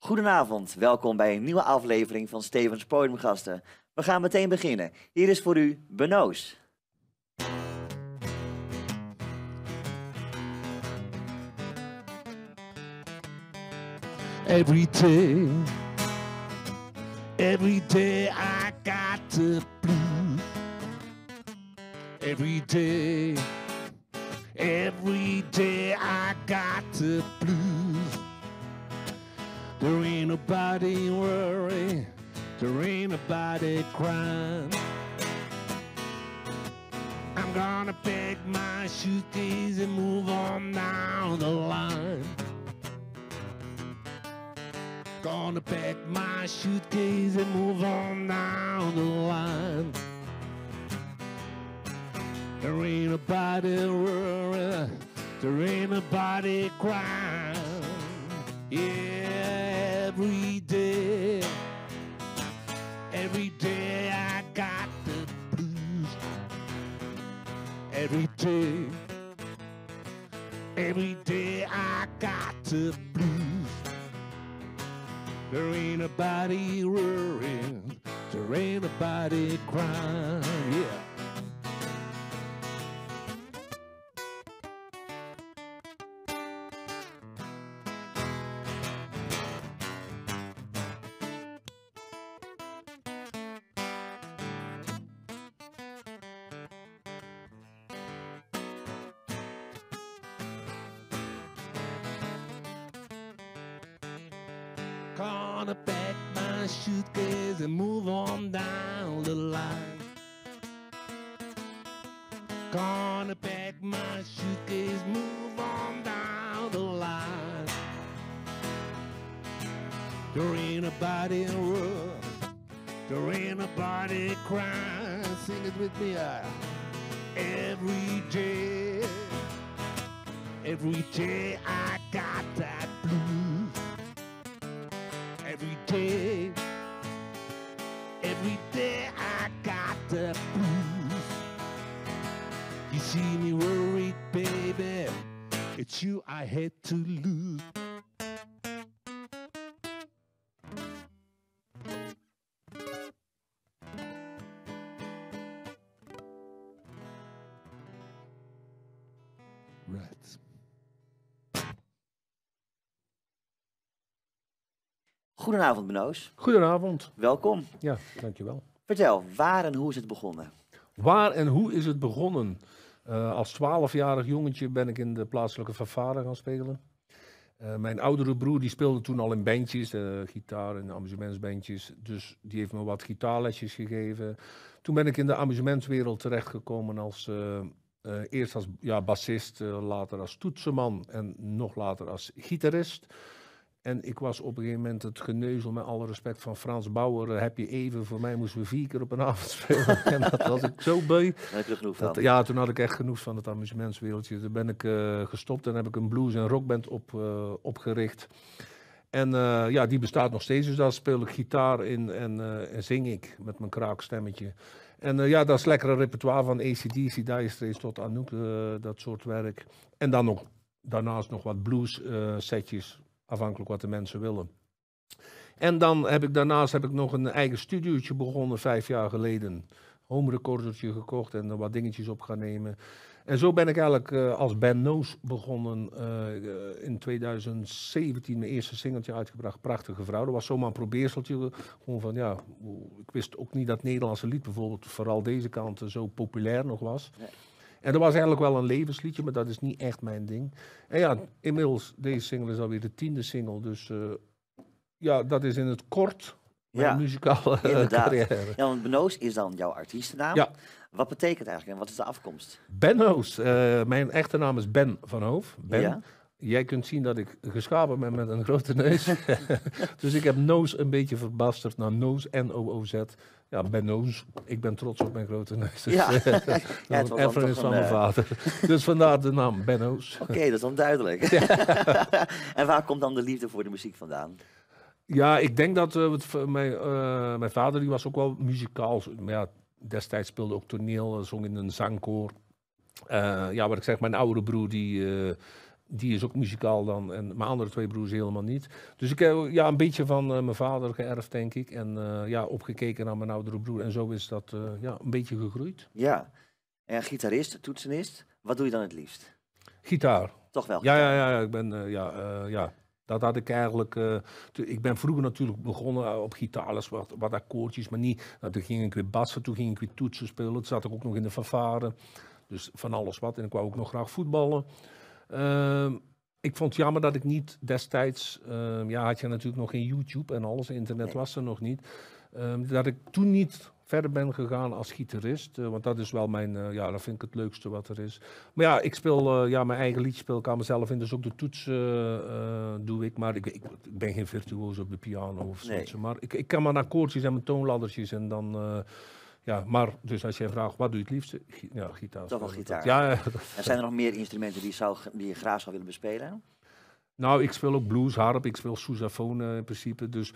Goedenavond, welkom bij een nieuwe aflevering van Stevens Podiumgasten. We gaan meteen beginnen. Hier is voor u Benoos. Every day I got the blues. Every day I got the blues. There ain't nobody worry, there ain't nobody crying. I'm gonna pack my suitcase and move on down the line. Gonna pack my suitcase and move on down the line. There ain't nobody worry, there ain't nobody crying. Yeah, every day I got the blues. Every day I got the blues. There ain't nobody worrying, there ain't nobody crying, yeah. Gonna pack my suitcase and move on down the line. Gonna pack my suitcase, move on down the line. There ain't nobody in the world, there ain't nobody crying. Sing it with me. Every day I got that blues. Every day I got the blues. You see me worried, baby, it's you I had to lose. Right. Goedenavond Benoos. Goedenavond. Welkom. Ja, dankjewel. Vertel, waar en hoe is het begonnen? Waar en hoe is het begonnen? Als 12-jarig jongetje ben ik in de plaatselijke fanfare gaan spelen. Mijn oudere broer die speelde toen al in bandjes, gitaar en amusementsbandjes. Dus die heeft me wat gitaarlesjes gegeven. Toen ben ik in de amusementswereld terechtgekomen als... eerst als bassist, later als toetsenman en nog later als gitarist. En ik was op een gegeven moment het geneuzel, met alle respect, van Frans Bauer. Heb je even, voor mij moesten we 4 keer op een avond spelen. En dat was ik zo beu. Daar heb je er genoeg van. Ja, toen had ik echt genoeg van het amusementswereldje. Toen ben ik gestopt en heb ik een blues- en rockband opgericht. En die bestaat nog steeds, dus daar speel ik gitaar in en zing ik met mijn kraakstemmetje. En dat is lekker een repertoire van AC/DC, Dire Straits tot Anouk, dat soort werk. En dan daarnaast nog wat blues setjes, afhankelijk wat de mensen willen. En dan heb ik daarnaast nog een eigen studiootje begonnen 5 jaar geleden. Home recordertje gekocht en wat dingetjes op gaan nemen. En zo ben ik eigenlijk als Ben Noos begonnen in 2017 mijn eerste singeltje uitgebracht, Prachtige Vrouw. Dat was zomaar een probeerseltje. Gewoon van ik wist ook niet dat Nederlandse lied bijvoorbeeld vooral deze kant zo populair nog was. Nee. En dat was eigenlijk wel een levensliedje, maar dat is niet echt mijn ding. En ja, inmiddels, deze single is alweer de 10e single, dus dat is in het kort mijn muzikale carrière. Ja, want Benoos is dan jouw artiestennaam. Ja. Wat betekent eigenlijk en wat is de afkomst? Ben Noos. Mijn echte naam is Ben van Hoof. Ben. Ja. Jij kunt zien dat ik geschapen ben met een grote neus. Dus ik heb Noos een beetje verbasterd naar Noos, N-O-O-Z. Ja, Ben Noos. Ik ben trots op mijn grote neus. Dus, ja. Het was erfenis van mijn vader. Dus vandaar de naam Ben Noos. Oké, dat is dan duidelijk. En waar komt dan de liefde voor de muziek vandaan? Ja, ik denk dat mijn vader die was ook wel muzikaal. Maar ja, destijds speelde ook toneel, zong in een zangkoor. Wat ik zeg, mijn oudere broer die die is ook muzikaal dan. En mijn andere 2 broers helemaal niet. Dus ik heb een beetje van mijn vader geërfd, denk ik. En opgekeken naar mijn oudere broer. En zo is dat een beetje gegroeid. Ja. En gitarist, toetsenist, wat doe je dan het liefst? Gitaar. Toch wel? Ja, ik ben, dat had ik eigenlijk. Ik ben vroeger natuurlijk begonnen op gitaarles, wat akkoordjes, maar niet. Nou, toen ging ik weer bassen, toen ging ik weer toetsen spelen. Toen zat ik ook nog in de fanfare. Dus van alles wat. En ik wou ook nog graag voetballen. Ik vond het jammer dat ik niet destijds. Had je natuurlijk nog geen YouTube en alles. Internet was er nog niet. Dat ik toen niet verder ben gegaan als gitarist. Want dat is wel mijn, dat vind ik het leukste wat er is. Maar ja, ik speel, mijn eigen liedje speel ik aan mezelf in. Dus ook de toets doe ik. Maar ik ben geen virtuoos op de piano of zoiets. Maar ik kan mijn akkoordjes en mijn toonladdertjes en dan... maar dus als jij vraagt, wat doe je het liefste? Gitaar. Toch wel gitaar. Ja. En zijn er nog meer instrumenten die je graag zou willen bespelen? Nou, ik speel ook blues, harp, ik speel sousaphone in principe. Dus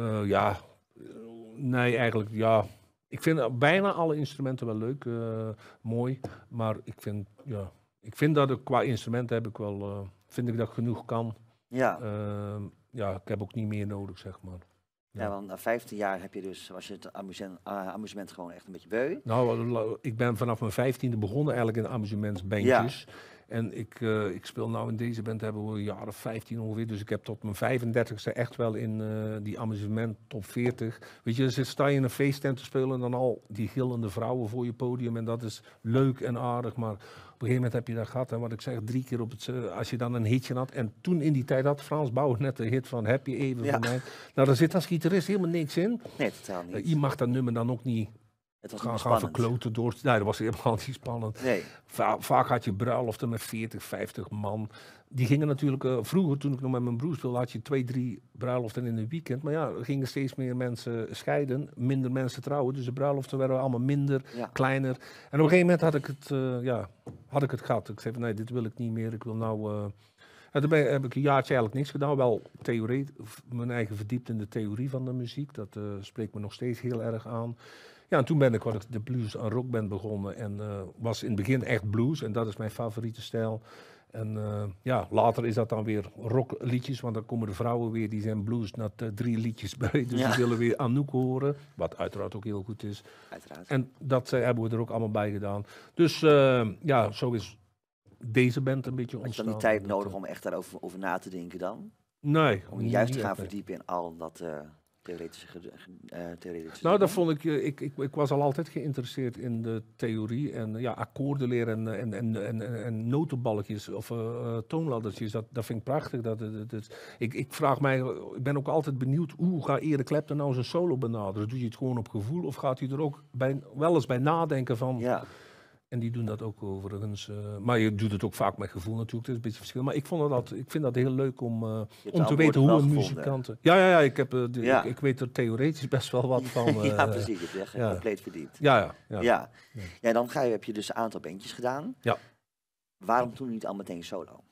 nee, eigenlijk ja. Ik vind bijna alle instrumenten wel leuk, mooi. Maar ik vind dat ik qua instrumenten heb ik wel, vind ik dat ik genoeg kan. Ja. Ik heb ook niet meer nodig, zeg maar. Ja, want na 15 jaar was je het amusement gewoon echt een beetje beu. Nou, ik ben vanaf mijn 15e begonnen eigenlijk in amusementsbandjes. Ja. En ik speel nou in deze band hebben we een jaar of 15 ongeveer. Dus ik heb tot mijn 35e echt wel in die amusement top 40. Weet je, dus sta je in een feesttent te spelen en dan al die gillende vrouwen voor je podium. En dat is leuk en aardig, maar... Op een gegeven moment heb je dat gehad, hè, wat ik zeg, 3 keer op het... als je dan een hitje had. En toen in die tijd had Frans Bauer net de hit van Heb je even van mij. Nou, daar zit als gitarist helemaal niks in. Nee, totaal niet. Je mag dat nummer dan ook niet gaan verkloten door... Nee, dat was helemaal niet spannend. Nee. Vaak had je bruiloften met 40, 50 man. Die gingen natuurlijk... vroeger, toen ik nog met mijn broer speelde, had je 2, 3 bruiloften in een weekend. Maar ja, er gingen steeds meer mensen scheiden. Minder mensen trouwen. Dus de bruiloften werden allemaal minder, kleiner. En op een gegeven moment had ik het gehad. Ik zei van, nee, dit wil ik niet meer. Ik wil nou... toen heb ik een jaartje eigenlijk niks gedaan. Wel theorie, mijn eigen verdiept in de theorie van de muziek. Dat spreekt me nog steeds heel erg aan. Ja, en toen ben ik de blues en rockband begonnen. En was in het begin echt blues. En dat is mijn favoriete stijl. En later is dat dan weer rockliedjes. Want dan komen de vrouwen weer, die zijn blues na 3 liedjes bij. Dus die willen weer Anouk horen. Wat uiteraard ook heel goed is. Uiteraard. En dat hebben we er ook allemaal bij gedaan. Dus zo is deze band een beetje ontstaan. Had je dan die tijd nodig om echt daarover na te denken dan? Nee. Om je juist te gaan verdiepen in al dat... theoretische. Nou, dat vond ik was al altijd geïnteresseerd in de theorie en akkoorden leren en notenballetjes of toonladdertjes. Dat vind ik prachtig. Ik vraag mij, ik ben ook altijd benieuwd, hoe gaat Eric Clapton nou zijn solo benaderen? Doe je het gewoon op gevoel of gaat hij er ook wel eens bij nadenken van... Ja. En die doen dat ook overigens. Maar je doet het ook vaak met gevoel natuurlijk. Dat is een beetje verschil. Maar ik vind dat heel leuk om te weten hoe een muzikant... Ik weet er theoretisch best wel wat van. Ja, precies. Je hebt echt compleet verdiept. Ja. Dan heb je dus een aantal bandjes gedaan. Ja. Waarom toen niet al meteen solo?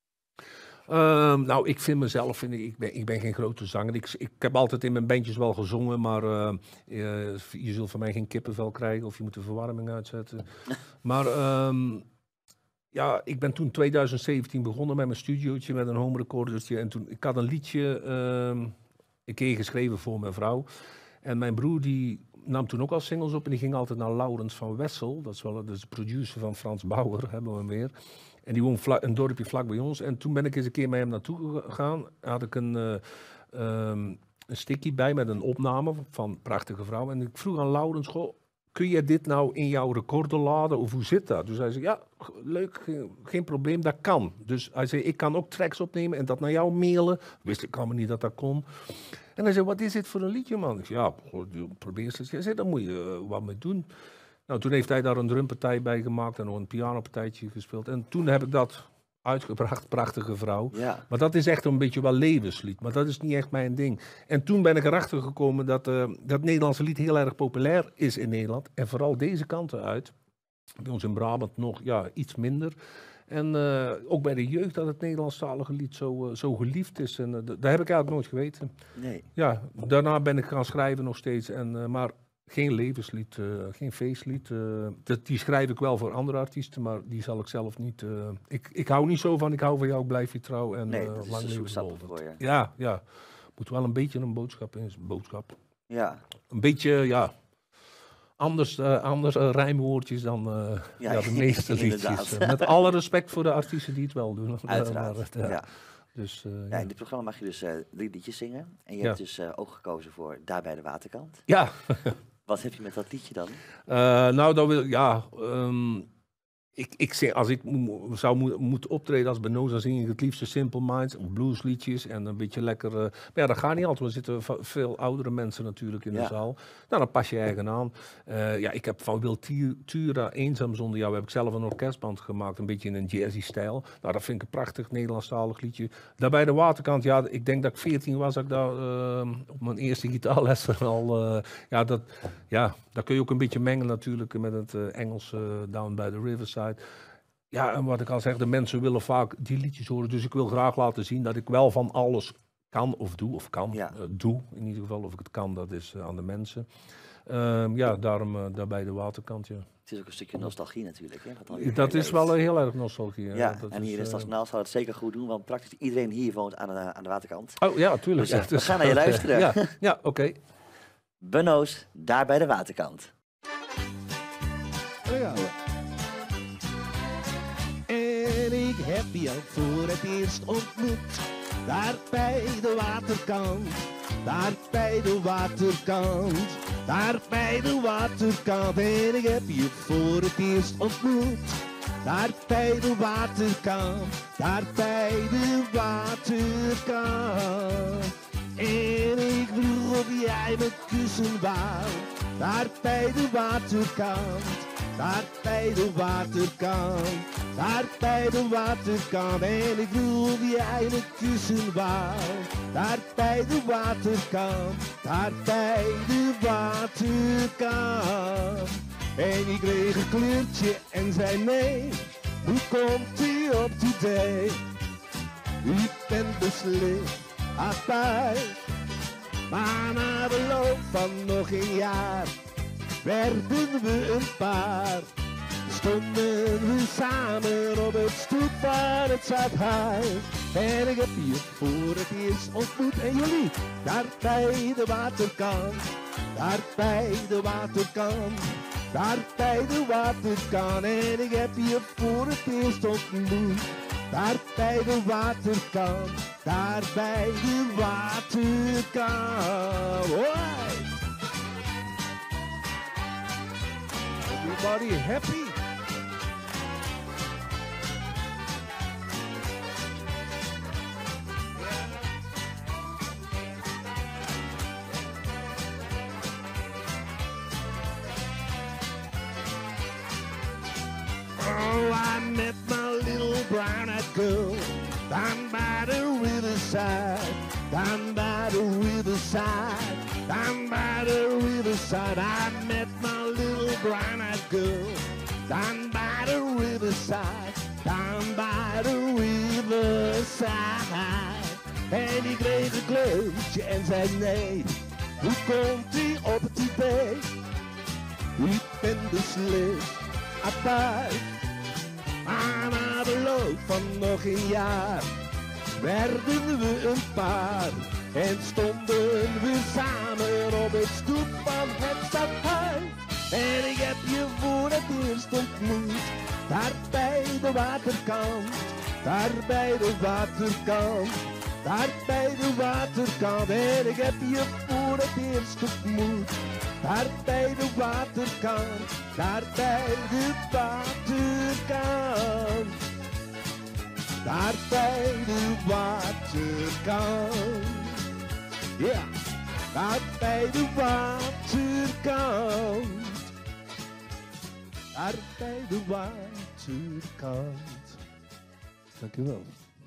Ik vind mezelf, ik ben geen grote zanger. Ik heb altijd in mijn bandjes wel gezongen, maar je zult van mij geen kippenvel krijgen of je moet de verwarming uitzetten. Maar ik ben toen 2017 begonnen met mijn studiootje met een home recordertje. En toen, ik had een liedje een keer geschreven voor mijn vrouw. En mijn broer die nam toen ook al singles op en die ging altijd naar Laurens van Wessel. Dat is de producer van Frans Bauer, hebben we hem weer. En die woont een dorpje vlak bij ons. En toen ben ik eens een keer met hem naartoe gegaan. Had ik een sticky bij met een opname van Prachtige Vrouw. En ik vroeg aan Laurens, kun je dit nou in jouw recorder laden of hoe zit dat? Dus hij zei, ja, leuk, geen probleem, dat kan. Dus hij zei, ik kan ook tracks opnemen en dat naar jou mailen. Wist ik allemaal niet dat dat kon. En hij zei, wat is dit voor een liedje, man? Ik zei, probeer eens. Hij zei, daar moet je wat mee doen. Nou, toen heeft hij daar een drumpartij bij gemaakt en nog een pianopartijtje gespeeld. En toen heb ik dat uitgebracht, Prachtige Vrouw. Ja. Maar dat is echt een beetje wel levenslied, maar dat is niet echt mijn ding. En toen ben ik erachter gekomen dat dat Nederlandse lied heel erg populair is in Nederland. En vooral deze kanten uit. Bij ons in Brabant nog iets minder. En ook bij de jeugd dat het Nederlandstalige lied zo geliefd is. En dat heb ik eigenlijk nooit geweten. Nee. Ja, daarna ben ik gaan schrijven nog steeds. Maar Geen levenslied, geen feestlied. Die schrijf ik wel voor andere artiesten, maar die zal ik zelf niet... Ik hou niet zo van, ik hou van jou, blijf je trouw en Nee, dat is lang een leven de zoekstap Wolven. voor je. Ja. Moet wel een beetje een boodschap in. Boodschap. Ja, Een beetje, ja... Anders rijmwoordjes dan de meeste liedjes. inderdaad. Met alle respect voor de artiesten die het wel doen. uiteraard. Maar, Ja. Dus, Ja, in dit programma mag je dus 3 liedjes zingen. En je Ja. hebt dus ook gekozen voor Daar bij de Waterkant. ja. Wat heb je met dat liedje dan? Nou, dan wil ik zeg, als ik zou moeten optreden als Benoos, dan zing ik het liefst Simple Minds of bluesliedjes en een beetje lekker. Maar ja, dat gaat niet altijd. Er zitten veel oudere mensen natuurlijk in de zaal. Nou, dan pas je eigen aan. Ja, ik heb van Wil Tura, Eenzaam zonder jou, heb ik zelf een orkestband gemaakt, een beetje in een jazzy-stijl. Nou, dat vind ik een prachtig Nederlandstalig liedje. Daarbij de Waterkant, ja, ik denk dat ik 14 was, dat ik daar op mijn eerste gitaarles al, dat kun je ook een beetje mengen natuurlijk met het Engelse Down by the Riverside. Ja, en wat ik al zeg, de mensen willen vaak die liedjes horen. Dus ik wil graag laten zien dat ik wel van alles kan of doe. Of kan, doe in ieder geval. Of ik het kan, dat is aan de mensen. Daarom daarbij de Waterkant, ja. Het is ook een stukje nostalgie natuurlijk. Hè, wat alweer Dat is leeft. wel heel erg nostalgie. Ja, dat en is, hier in Stadsnaal zou het zeker goed doen, want praktisch iedereen hier woont aan de waterkant. Oh ja, tuurlijk. Dus we gaan naar je luisteren. Ja, oké. Benoos, Daar bij de Waterkant. Daar gaan we. En ik heb jou voor het eerst ontmoet, daar bij de waterkant, daar bij de waterkant, daar bij de waterkant. En ik heb je voor het eerst ontmoet, daar bij de waterkant, daar bij de waterkant. En ik vroeg of jij me kussen wou, daar bij de waterkant. Daar bij de waterkant, daar bij de waterkant. En ik vroeg of jij me kussen wou. Daar bij de waterkant, daar bij de waterkant. En ik kreeg een kleurtje en zei nee, hoe komt u op het idee? U bent beslist apart, maar na de loop van nog een jaar werden we een paar. Stonden we samen op het stoep van het stadhuis. En ik heb je voor het eerst ontmoet. En jullie, daar bij de waterkant. Daar bij de waterkant. Daar bij de waterkant. En ik heb je voor het eerst ontmoet. Daar bij de waterkant. Daar bij de waterkant. Hoi! Everybody happy? Oh, I met my little brown-eyed girl down by the riverside, down by the riverside, down by the riverside. I met my little brown-eyed girl down by the riverside, down by the riverside. En die kreeg een kleurtje en zei nee, hoe komt ie op het idee? Ik ben beslist apart, maar na de loop van nog een jaar werden we een paar. En stonden we samen op het stoep van het stadhuis. En ik heb je voor het eerst ontmoet, daar bij de waterkant, daar bij de waterkant, daar bij de waterkant. En ik heb je voor het eerst ontmoet, daar bij de waterkant, daar bij de waterkant. Daar bij de waterkant. Ja, daar bij de waterkant. Daar bij de waterkant. Dankjewel.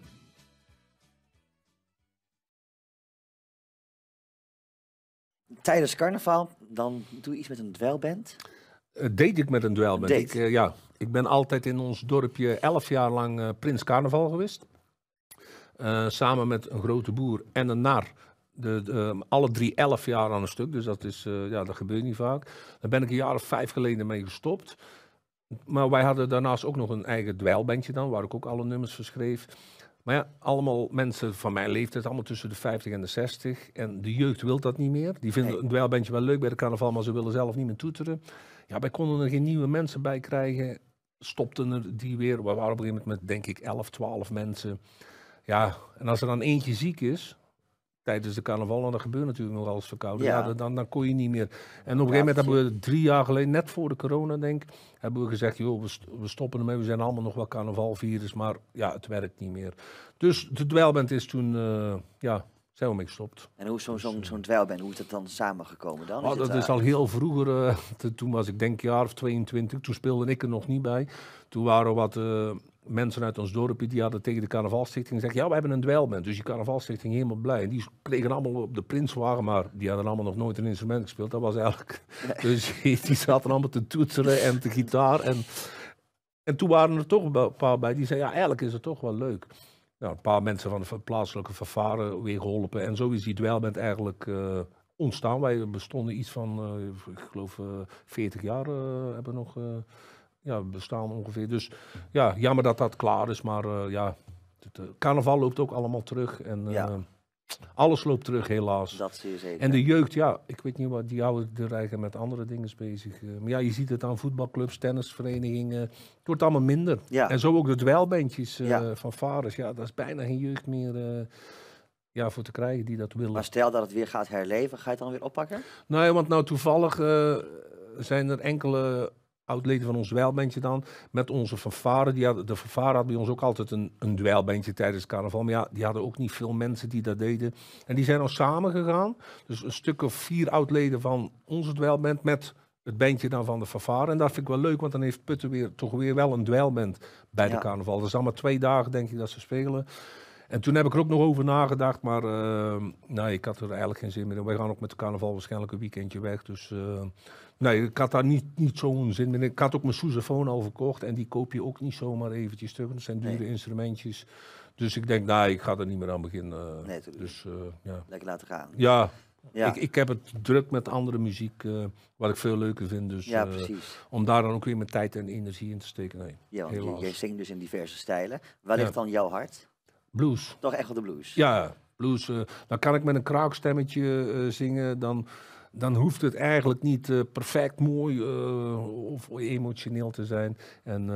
Tijdens carnaval, dan doe je iets met een dweilband. Deed ik met een dweilband. Deed. Ik ben altijd in ons dorpje 11 jaar lang Prins Carnaval geweest. Samen met een grote boer en een nar. alle 3 11 jaar aan een stuk, dus dat is, dat gebeurt niet vaak. Daar ben ik een jaar of 5 geleden mee gestopt. Maar wij hadden daarnaast ook nog een eigen dweilbandje dan, waar ik ook alle nummers voor schreef. Maar ja, allemaal mensen van mijn leeftijd, allemaal tussen de 50 en de 60. En de jeugd wil dat niet meer. Die vinden een dweilbandje wel leuk bij de carnaval, maar ze willen zelf niet meer toeteren. Ja, wij konden er geen nieuwe mensen bij krijgen. Stopten er die weer. We waren op een gegeven moment met, denk ik, 11, 12 mensen. Ja, en als er dan eentje ziek is, tijdens de carnaval, en dat gebeurt natuurlijk nog als verkouden, dan kon je niet meer. En op een gegeven moment hebben we 3 jaar geleden, net voor de corona denk ik, hebben we gezegd, joh, we stoppen ermee, we zijn allemaal nog wel carnavalvirus, maar ja, het werkt niet meer. Dus de dweilband is toen, zijn we mee gestopt. En hoe is zo'n dweilband, hoe is dat dan samengekomen dan? Dat is al heel vroeger, toen was ik denk een jaar of 22, toen speelde ik er nog niet bij. Toen waren wat mensen uit ons dorpje, die hadden tegen de carnavalstichting gezegd, ja, we hebben een dweilband. Dus die carnavalstichting helemaal blij. En die kregen allemaal op de Prinswagen, maar die hadden allemaal nog nooit een instrument gespeeld. Dat was eigenlijk... Dus die zaten allemaal te toeteren en te gitaar. En toen waren er toch een paar bij die zeiden, ja, eigenlijk is het toch wel leuk. Nou, een paar mensen van de plaatselijke fanfare weer geholpen. En zo is die dweilband eigenlijk ontstaan. Wij bestonden iets van, ik geloof, 40 jaar hebben nog... bestaan ongeveer. Dus ja, jammer dat dat klaar is, maar het carnaval loopt ook allemaal terug en alles loopt terug helaas. Dat zie je zeker. En de jeugd, ja, ik weet niet wat, die houden er eigenlijk met andere dingen bezig. Maar ja, je ziet het aan voetbalclubs, tennisverenigingen, het wordt allemaal minder. Ja. En zo ook de dweilbandjes van vaders, ja, dat is bijna geen jeugd meer voor te krijgen die dat willen. Maar stel dat het weer gaat herleven, ga je het dan weer oppakken? Nou, want nou toevallig zijn er enkele oud-leden van ons dweilbandje dan, met onze fanfare. De fanfare had bij ons ook altijd een dweilbandje tijdens het carnaval. Maar ja, die hadden ook niet veel mensen die dat deden. En die zijn al samen gegaan. Dus een stuk of 4 oud-leden van onze dweilband met het bandje dan van de fanfare. En dat vind ik wel leuk, want dan heeft Putten toch weer wel een dweilband bij de carnaval. Dat is allemaal 2 dagen, denk ik, dat ze spelen. En toen heb ik er ook nog over nagedacht, maar ik had er eigenlijk geen zin meer in. Wij gaan ook met de carnaval waarschijnlijk een weekendje weg, dus... Nee, ik had daar niet zo'n zin meer in. Ik had ook mijn sousaphone al verkocht en die koop je ook niet zomaar eventjes terug. Dat zijn dure instrumentjes. Dus ik denk, ik ga er niet meer aan beginnen. Nee, dus, lekker laten gaan. Ja, ik heb het druk met andere muziek, wat ik veel leuker vind. Dus, ja, precies. Om daar dan ook weer mijn tijd en energie in te steken. Nee, ja, want je zingt dus in diverse stijlen. Waar ligt dan jouw hart? Blues. Toch echt wel de blues? Ja, blues. Dan kan ik met een kraakstemmetje zingen, dan hoeft het eigenlijk niet perfect mooi of emotioneel te zijn. En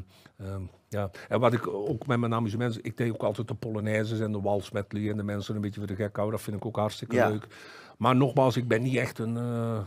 wat ik ook met mijn amusement, ik deed ook altijd de polonaises en de wals medley en de mensen een beetje voor de gek houden. Dat vind ik ook hartstikke leuk. Maar nogmaals, ik ben niet echt een,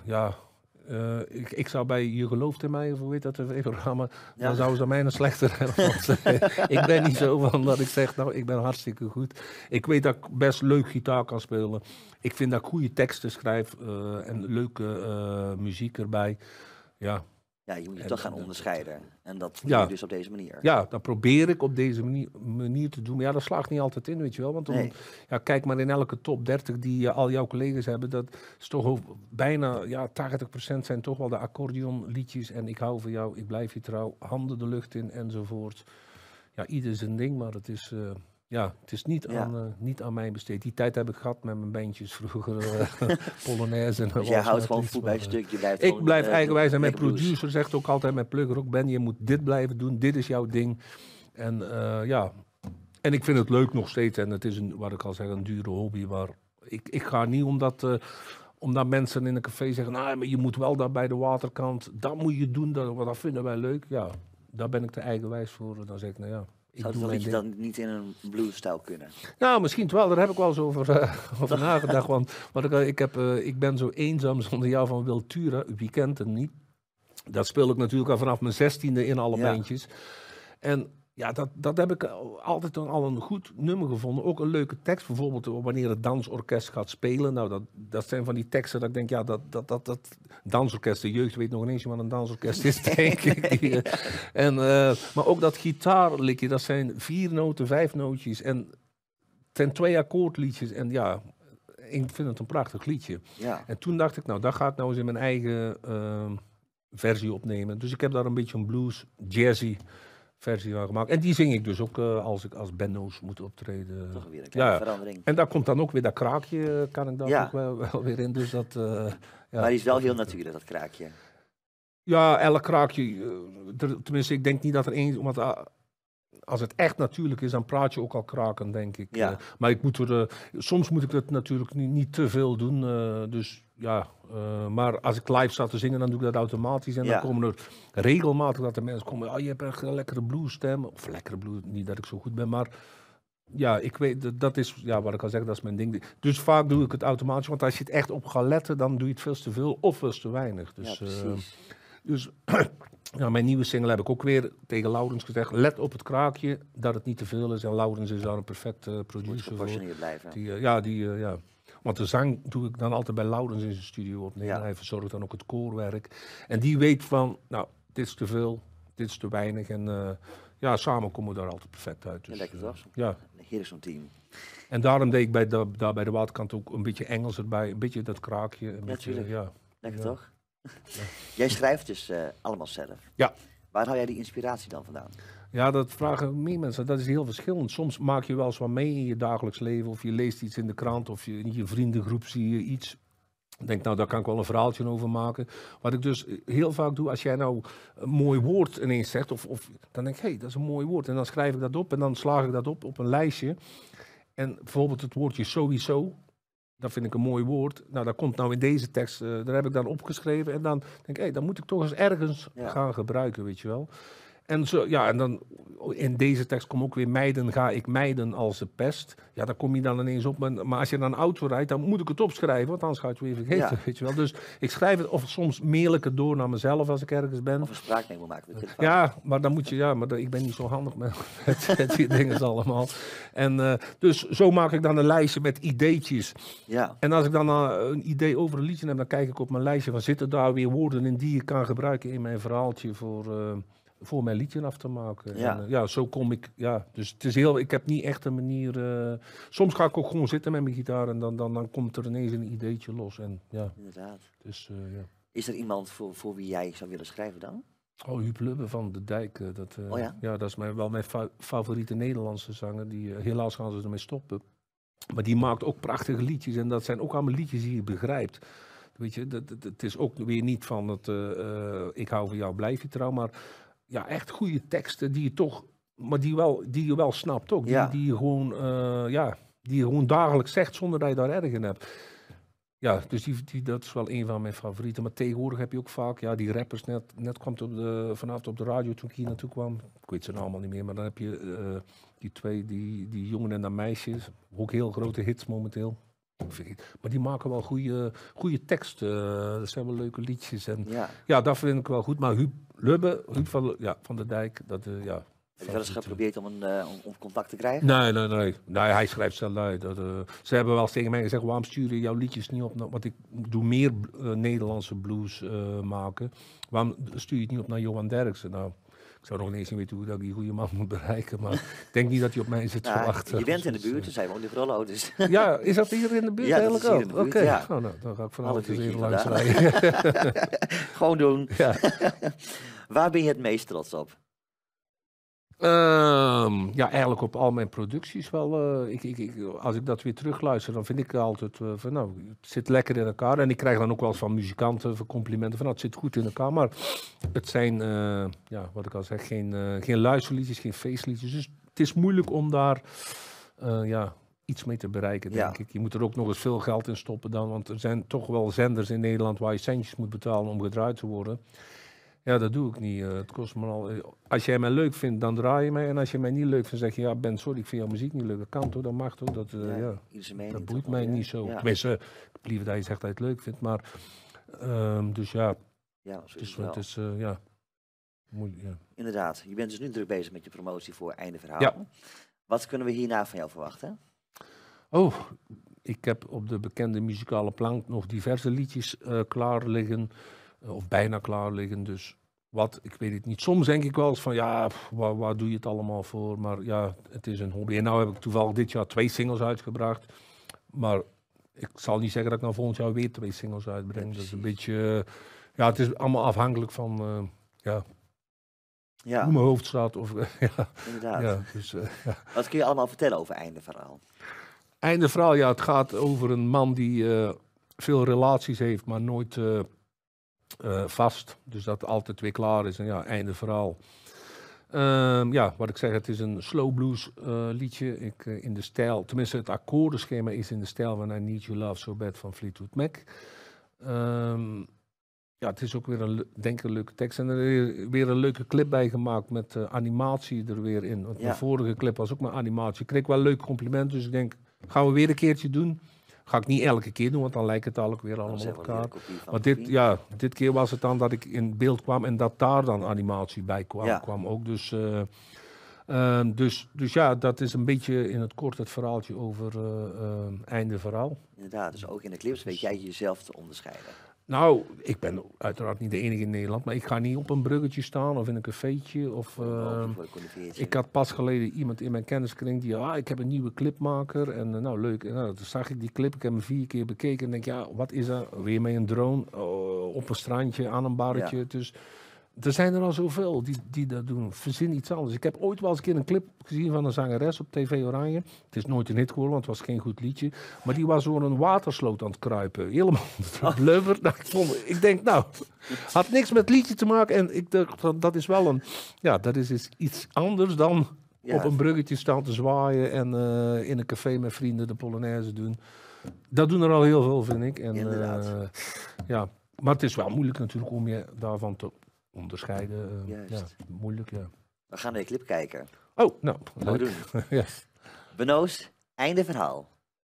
ik zou bij Je gelooft in mij, of hoe heet dat programma, dan zouden ze mij een slechter hebben. Ik ben niet zo van dat ik zeg, nou, ik ben hartstikke goed. Ik weet dat ik best leuk gitaar kan spelen. Ik vind dat ik goede teksten schrijf en leuke muziek erbij. Ja. Ja, je moet je toch gaan onderscheiden. En dat doe je dus op deze manier. Ja, dat probeer ik op deze manier te doen. Maar ja, dat slaagt niet altijd in, weet je wel. Want kijk maar in elke top 30 die al jouw collega's hebben. Dat is toch bijna 80% zijn toch wel de accordeonliedjes. En ik hou van jou, ik blijf je trouw, handen de lucht in enzovoort. Ja, ieder zijn ding, maar het is... het is niet aan mij besteed. Die tijd heb ik gehad met mijn bandjes vroeger. Polonaise en dus jij houdt gewoon voet bij stuk. Ik blijf eigenwijs. En mijn producer zegt ook altijd met Plugger ook, Ben, je moet dit blijven doen. Dit is jouw ding. En en ik vind het leuk nog steeds. En het is wat ik al zeg, een dure hobby. Maar ik ga niet omdat mensen in een café zeggen, maar je moet wel daar bij de waterkant. Dat moet je doen, dat vinden wij leuk. Ja, daar ben ik te eigenwijs voor. Dan zeg ik, zou het dan niet in een bluesstijl kunnen? Nou, misschien wel. Daar heb ik wel eens over nagedacht. Want ik ben zo eenzaam zonder jou van Wiltura. Wie kent het niet? Dat speel ik natuurlijk al vanaf mijn 16e in alle bandjes. En ja, dat heb ik altijd al een goed nummer gevonden. Ook een leuke tekst. Bijvoorbeeld wanneer het dansorkest gaat spelen. Nou, dat zijn van die teksten dat ik denk, dat dansorkest, de jeugd weet nog ineens wat een dansorkest is, denk ik. Maar ook dat gitaarlikje, dat zijn 4 noten, 5 nootjes. En het zijn 2 akkoordliedjes. En ja, ik vind het een prachtig liedje. Ja. En toen dacht ik, dat ga ik nou eens in mijn eigen versie opnemen. Dus ik heb daar een beetje een blues, jazzy versie van gemaakt. En die zing ik dus ook als ik als Benno's moet optreden. Toch weer een kleine Ja. verandering. En daar komt dan ook weer dat kraakje, kan ik daar Ja. ook wel weer in. Dus dat, ja, Maar die is wel heel natuurlijk, dat kraakje. Ja, elk kraakje. Tenminste, ik denk niet dat er één. Want als het echt natuurlijk is, dan praat je ook al kraken, denk ik. Ja. Maar ik moet soms moet ik dat natuurlijk niet te veel doen. Dus ja, maar als ik live sta te zingen, dan doe ik dat automatisch. En Ja. dan komen er regelmatig dat de mensen komen. Oh, je hebt echt een lekkere bluesstem. Of lekkere blues, niet dat ik zo goed ben, maar. Ja, ik weet, dat is, ja, wat ik al zeg, dat is mijn ding. Dus vaak doe ik het automatisch, want als je het echt op gaat letten, dan doe je het veel te veel of veel te weinig. Ja, Dus, precies. dus ja, mijn nieuwe single heb ik ook weer tegen Laurens gezegd, let op het kraakje, dat het niet te veel is. En Laurens is daar een perfecte Moet producer voor. geproportioneerd blijven. Ja. Want de zang doe ik dan altijd bij Laurens in zijn studio opnemen. Ja. Hij verzorgt dan ook het koorwerk. En die weet van, nou, dit is te veel, dit is te weinig. En ja, samen komen we daar altijd perfect uit. Dus, Ja, lekker toch? ja. Hier is zo'n team. En daarom deed ik daar bij de waterkant ook een beetje Engels erbij. Een beetje dat kraakje. Een beetje, tuurlijk. ja. Lekker Ja. toch? Jij schrijft dus allemaal zelf. Ja. Waar haal jij die inspiratie dan vandaan? Ja, dat vragen meer mensen. Dat is heel verschillend. Soms maak je wel eens wat mee in je dagelijks leven. Of je leest iets in de krant. Of in je vriendengroep zie je iets. Ik denk, nou, daar kan ik wel een verhaaltje over maken. Wat ik dus heel vaak doe, als jij nou een mooi woord ineens zegt. Of dan denk ik, hé, dat is een mooi woord. En dan schrijf ik dat op. En dan slaag ik dat op een lijstje. En bijvoorbeeld het woordje sowieso. Dat vind ik een mooi woord. Nou, dat komt nou in deze tekst. Daar heb ik dan opgeschreven. En dan denk ik, hé, dan moet ik toch eens ergens Ja. gaan gebruiken, weet je wel. En, zo, ja, en dan in deze tekst komt ook weer mijden, ga ik mijden als de pest. Ja, daar kom je dan ineens op. Maar als je dan een auto rijdt, dan moet ik het opschrijven, want anders ga je het weer vergeten, Ja. weet je wel. Dus ik schrijf het, of soms mail ik het door naar mezelf als ik ergens ben. Of een spraakmemo maken met telefoon? Ja, maar dan moet je, ik ben niet zo handig met die dingen allemaal. En dus zo maak ik dan een lijstje met ideetjes. Ja. En als ik dan een idee over een liedje heb, dan kijk ik op mijn lijstje van zitten daar weer woorden in die ik kan gebruiken in mijn verhaaltje voor mijn liedje af te maken. Ja. En, ja, zo kom ik. Ja, dus het is heel. Ik heb niet echt een manier. Soms ga ik ook gewoon zitten met mijn gitaar en dan komt er ineens een ideetje los. En ja, Inderdaad. dus ja. Is er iemand voor wie jij zou willen schrijven dan? Oh, Huub Lubbe van de Dijk. Oh ja? Ja, dat is wel mijn favoriete Nederlandse zanger. Helaas gaan ze ermee stoppen. Maar die maakt ook prachtige liedjes. En dat zijn ook allemaal liedjes die je begrijpt. Weet je, het is ook weer niet van het ik hou van jou, blijf je trouw. Maar ja, echt goede teksten die je toch, maar die je wel snapt ook. Ja. Die je gewoon, die je gewoon dagelijks zegt zonder dat je daar erg in hebt. Ja, dus dat is wel een van mijn favorieten. Maar tegenwoordig heb je ook vaak, ja, die rappers. Net kwam het vanavond op de radio toen ik hier naartoe kwam. Ik weet ze nou allemaal niet meer, maar dan heb je die twee, die jongen en dat meisje. Ook heel grote hits momenteel. Maar die maken wel goede teksten. Dat zijn wel leuke liedjes. En Ja. ja, dat vind ik wel goed. Maar Huub Lubbe, Huub van de Dijk, dat ja. Heb je wel eens geprobeerd om contact te krijgen? Nee, hij schrijft zelf uit. Ze hebben wel eens tegen mij gezegd, waarom stuur je jouw liedjes niet op? Want ik doe meer Nederlandse blues maken. Waarom stuur je het niet op naar Johan Derksen? Nou, ik zou nog ineens niet weten hoe dat ik die goede man moet bereiken. Maar ik denk niet dat hij op mij zit te Nou, wachten. je bent in de buurt, dus hij woont in Grollo. Dus Ja, is dat hier in de buurt Ja, dat eigenlijk is hier ook? in de buurt, Oké, ja. nou, dan ga ik vanavond Half eens uurtje even langs vandaan. rijden. gewoon doen. Ja. Waar ben je het meest trots op? Ja, eigenlijk op al mijn producties wel. Als ik dat weer terugluister, dan vind ik altijd van nou, het zit lekker in elkaar. En ik krijg dan ook wel eens van muzikanten voor complimenten van nou, het zit goed in elkaar. Maar het zijn, ja, wat ik al zeg, geen luisterliedjes, geen feestliedjes. Dus het is moeilijk om daar ja, iets mee te bereiken, denk Ja. ik. Je moet er ook nog eens veel geld in stoppen dan. Want er zijn toch wel zenders in Nederland waar je centjes moet betalen om gedraaid te worden. Ja, dat doe ik niet. Het kost me al. Als jij mij leuk vindt, dan draai je mij. En als je mij niet leuk vindt, zeg je ja, Ben, sorry, ik vind jouw muziek niet leuk. Dat kan toch, dat mag toch. Dat, ja, Ieder zijn mening dat toch boeit wel, mij ja. niet zo. Ja, Tenminste, ik heb liever dat je zegt dat je het leuk vindt. Maar, dus ja, ja, zo is het is, het wel. het is ja, moeilijk. Ja. Inderdaad. Je bent dus nu druk bezig met je promotie voor Einde Verhaal. Ja. Wat kunnen we hierna van jou verwachten? Oh, ik heb op de bekende muzikale plank nog diverse liedjes klaar liggen. Of bijna klaar liggen. Dus wat, ik weet het niet. Soms denk ik wel eens van ja, waar doe je het allemaal voor? Maar ja, het is een hobby. En nou heb ik toevallig dit jaar 2 singles uitgebracht. Maar ik zal niet zeggen dat ik nou volgend jaar weer 2 singles uitbreng. Ja, dat is een precies. beetje, ja, het is allemaal afhankelijk van, ja, Ja, hoe mijn hoofd staat. Of, ja, inderdaad. ja, dus, ja. Wat kun je allemaal vertellen over einde verhaal? Einde verhaal, ja, het gaat over een man die veel relaties heeft, maar nooit vast. Dus dat altijd weer klaar is en ja, einde verhaal. Ja, wat ik zeg, het is een slow blues liedje. In de stijl, tenminste het akkoordenschema is in de stijl van I Need Your Love So Bad van Fleetwood Mac. Ja, het is ook weer denk ik een leuke tekst. En er is weer een leuke clip bij gemaakt met animatie er weer in. Want de vorige clip was ook maar animatie. Ik kreeg wel leuke complimenten, dus ik denk, gaan we weer een keertje doen. Ga ik niet elke keer doen, want dan lijkt het ook weer allemaal op elkaar. Maar dit keer was het dan dat ik in beeld kwam en dat daar dan animatie bij kwam ook. Dus ja, dat is een beetje in het kort het verhaaltje over einde verhaal. Inderdaad, dus ook in de clips weet jij jezelf te onderscheiden. Nou, ik ben uiteraard niet de enige in Nederland, maar ik ga niet op een bruggetje staan of in een cafeetje. Ik had pas geleden iemand in mijn kenniskring die, ik heb een nieuwe clipmaker en nou leuk. En toen zag ik die clip, ik heb hem 4 keer bekeken en denk, ja, wat is dat? Weer met een drone op een strandje, aan een barretje. Ja. Dus er zijn er al zoveel die dat doen. Verzin iets anders. Ik heb ooit wel eens een keer een clip gezien van een zangeres op TV Oranje. Het is nooit een hit geworden, want het was geen goed liedje. Maar die was door een watersloot aan het kruipen. Helemaal blubber. Ik denk, nou, had niks met het liedje te maken. En ik dacht, dat is wel dat is iets anders dan op een bruggetje staan te zwaaien en in een café met vrienden de Polonaise doen. Dat doen er al heel veel, vind ik. En, ja, maar het is wel moeilijk natuurlijk om je daarvan te onderscheiden. Ja, moeilijk, ja. We gaan naar de clip kijken. Oh, nou, leuk. Doen. Ja. Benoos, einde verhaal.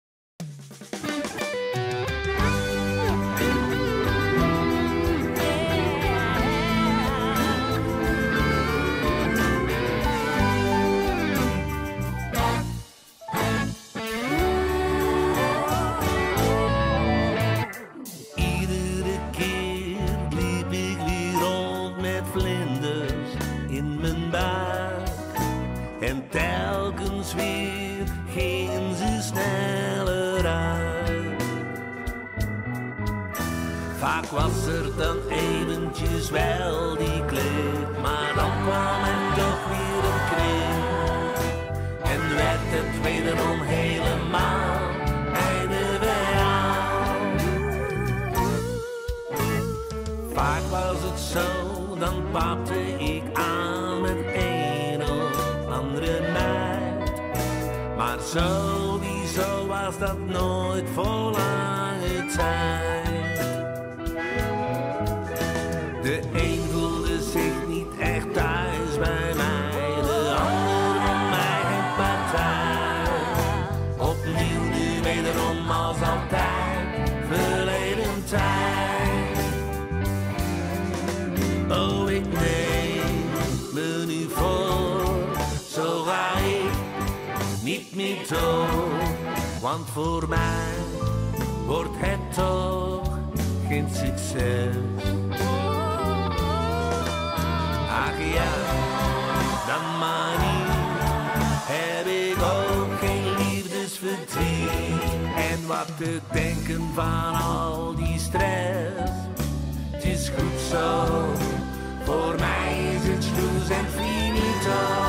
En telkens weer ging ze sneller uit. Vaak was er dan eventjes wel die klik, maar dan kwam er toch weer een krik. En werd het wederom helemaal einde verhaal. Vaak was het zo, dan papte ik aan met een of andere meid. Maar sowieso was dat nooit voor lange tijd. De een voelde zich niet echt thuis bij mij, de ander van mij geen partij. Opnieuw nu wederom als altijd, verleden tijd. Oh, ik neem me nu voor, zo ga ik niet meer door. Want voor mij wordt het toch geen succes. Ach ja, dan maar niet, heb ik ook geen liefdesverdriet. En wat te denken van al die stress, het is goed zo, voor mij is het snoes en finito.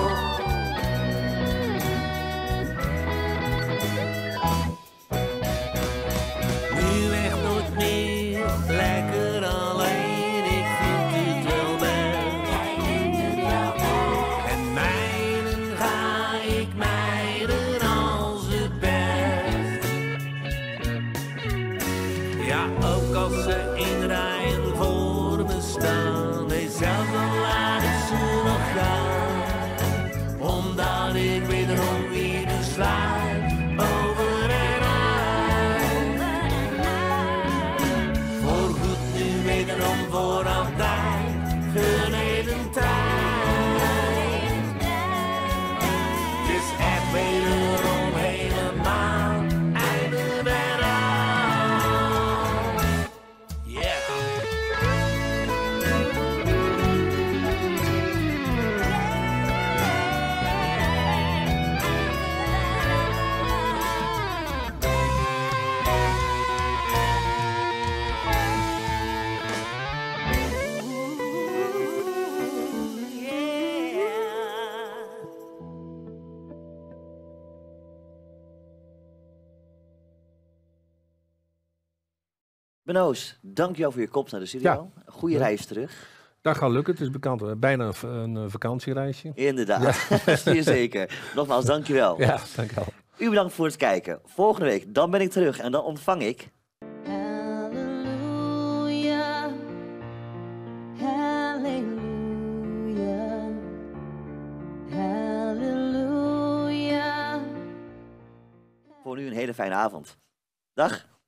Nu echt nooit meer, lekker alleen, ik vind het wel best. En mijnen ga ik mijden als het best. Ja, ook als ze in rijen voor me staan, nee, zelfs dan laat ik ze nog gaan. Omdat ik wederom weer besluit over en uit. Voorgoed nu wederom voor altijd, verleden tijd. Het is echt wederom helemaal einde verhaal. Yeah. Benoos, dankjewel voor je komst naar de studio. Ja. Goede reis terug. Dat gaat lukken, het is bekend. Bijna een vakantiereisje. Inderdaad, zeer zeker. Nogmaals, dankjewel. Ja, dankjewel. U bedankt voor het kijken. Volgende week, dan ben ik terug en dan ontvang ik... Hallelujah, hallelujah, hallelujah. Voor nu een hele fijne avond. Dag.